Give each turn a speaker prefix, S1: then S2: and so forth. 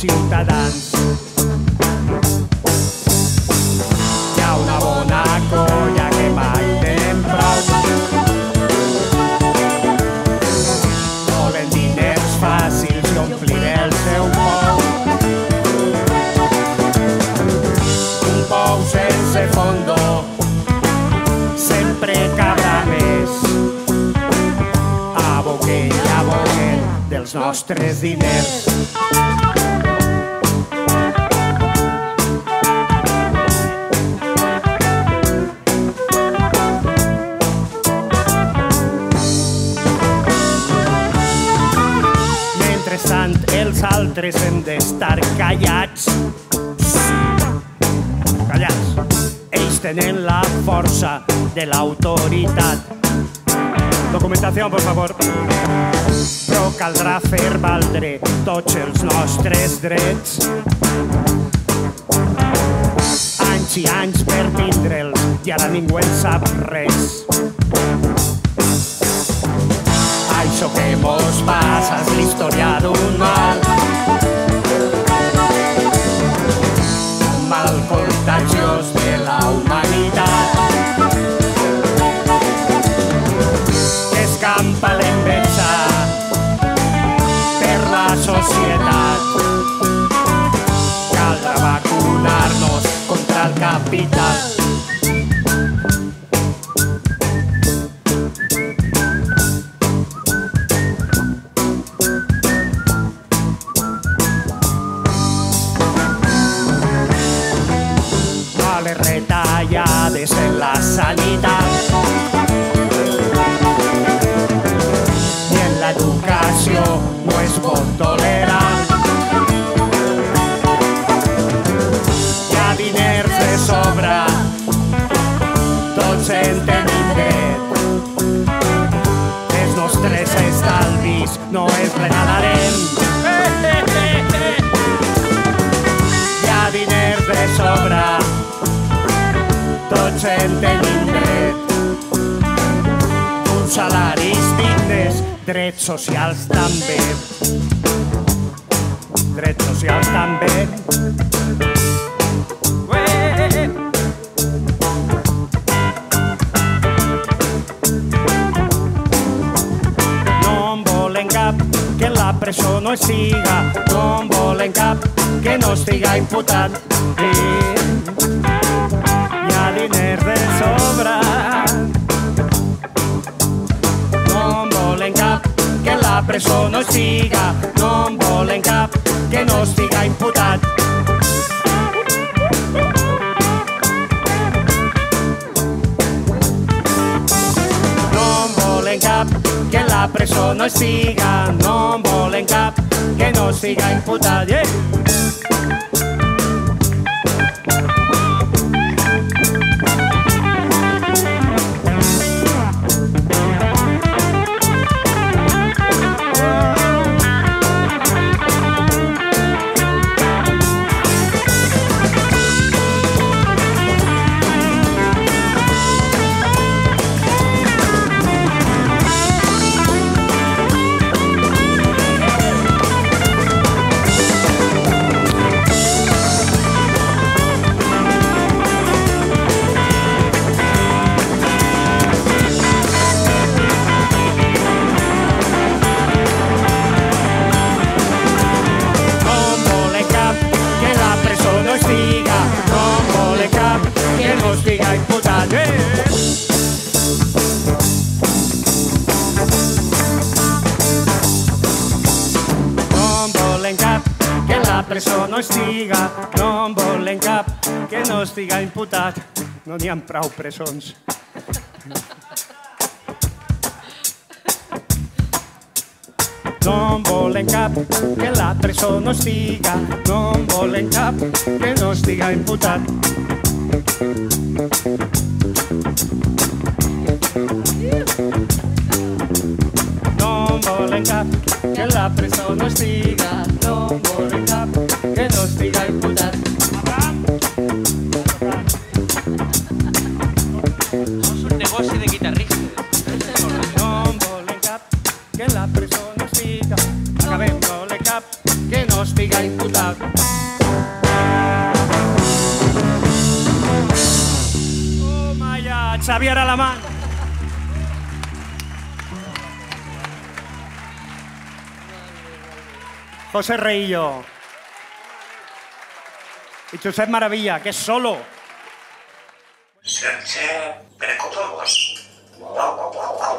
S1: ciutadans. Hi ha una bona colla que mai tenen prou. Volen diners fàcils i omplir el seu pou. Un pou sense fondo sempre cabrà més. Aboquen i aboquen dels nostres diners. Mentrestant, els altres hem d'estar callats. Callats. Ells tenen la força de l'autoritat. Documentació, por favor. Però caldrà fer valdre tots els nostres drets. Anys i anys per tindre'ls i ara ningú en sap res. Això que mos passa és l'història d'un mal. Un mal contagiós de la humanitat. Escampa l'enveja per la societat. Caldrà vacunar-nos contra el capital. A les retallades en la sanitat i en l'educació no es pot tolerar. Hi ha diners de sobra, tots en tenim dret. Els nostres estalvis no els regalarem. Hi ha diners de sobra, tots en tenim dret. Uns salaris dignes, drets socials també. Drets socials també. No en volen cap que la presó no siga. No en volen cap que no estiga imputat. Hi ha diners de sobra. No en volen cap que la presó no siga. No en volen cap que no estiga imputat. No en volen cap que la presó no siga. No en volen cap que no estiga imputat. Presó no estiga, no en volen cap que no estiga imputat. No n'hi ha prou presons. No en volen cap que la presó no estiga. No en volen cap que no estiga imputat. No en volen cap que la presó no estiga. No en volen cap que no estiga imputat.
S2: És un negoci de guitarristes.
S1: No en volen cap que la presó no estiga. Acabem, no volen cap que no no estiga imputat. Toma ya, Xavier Alamán. José Reillo. Y Josep Maravilla, que es solo.
S3: Precoz.